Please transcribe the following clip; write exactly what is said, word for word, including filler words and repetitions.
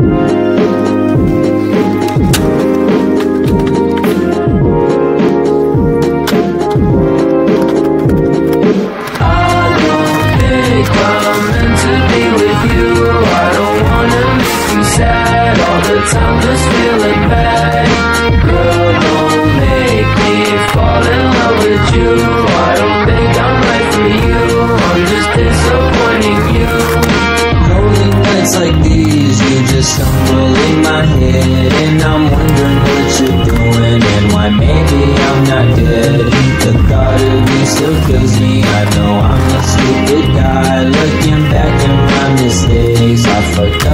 I'm just feeling bad. Girl, don't make me fall in love with you. I don't think I'm right for you. I'm just disappointing you. Lonely nights like these, you just stumble in my head, and I'm wondering what you're doing and why maybe I'm not dead. The thought of you still kills me. I know I'm a stupid guy. Looking back at my mistakes, I forgot